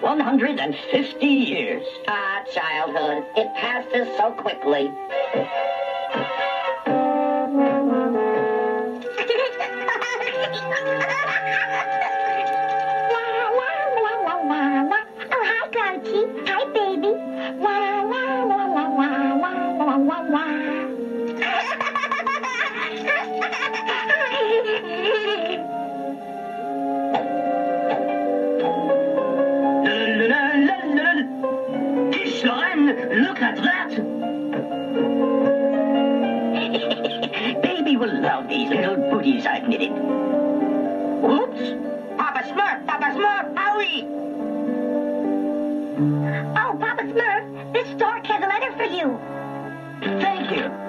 150 years. Ah, childhood. It passes so quickly. Oh, hi, Grouchy. Hi, baby. La la la la la la la la la. Look at that! Baby will love these little booties I've knitted. Oops! Papa Smurf, hurry! Oh, Papa Smurf, this stork has a letter for you. Thank you.